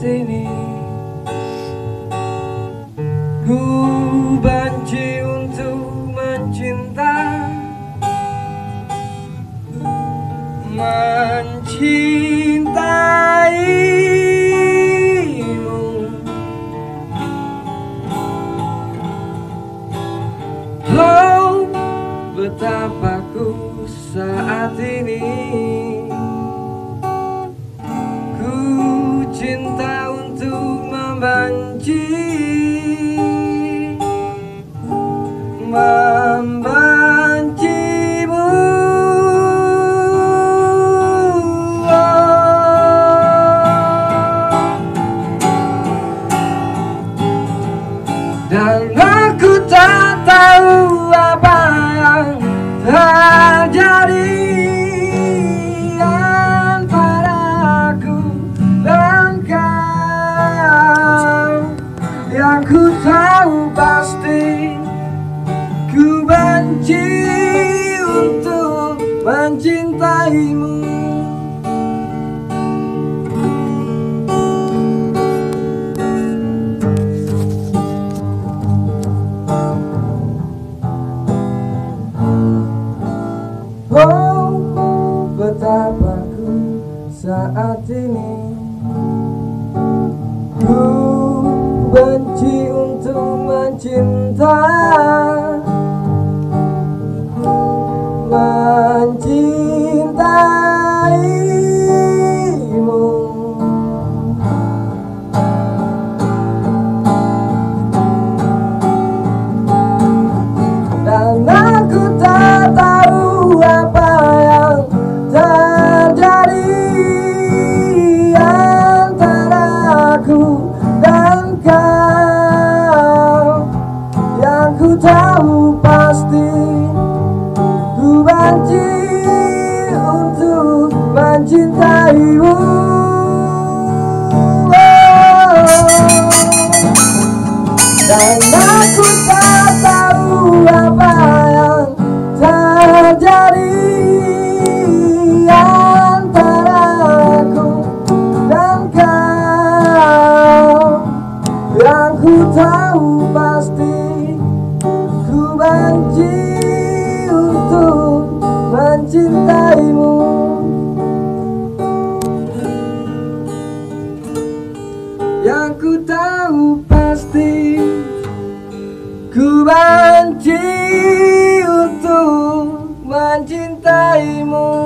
ini. Ku benci untuk mencinta, mencintaimu. Oh, betapa ku saat ini. Ku cinta untuk membenci, membencimu. Dan aku tak tahu apa yang terjadi antara aku dan kau. Yang ku tahu pasti, ku benci untuk mencintaimu. Oh, betapa ku saat ini. Ku benci untuk mencinta, mencintaimu. Dan aku tak tahu apa yang terjadi antara aku dan kau. Yang ku tahu pasti, ku benci untuk mencintaimu. Dan aku tak tahu apa yang terjadi antara aku dan kau. Yang ku tahu pasti, ku benci untuk mencintaimu. Yang ku tahu pasti, ku benci untuk mencintaimu.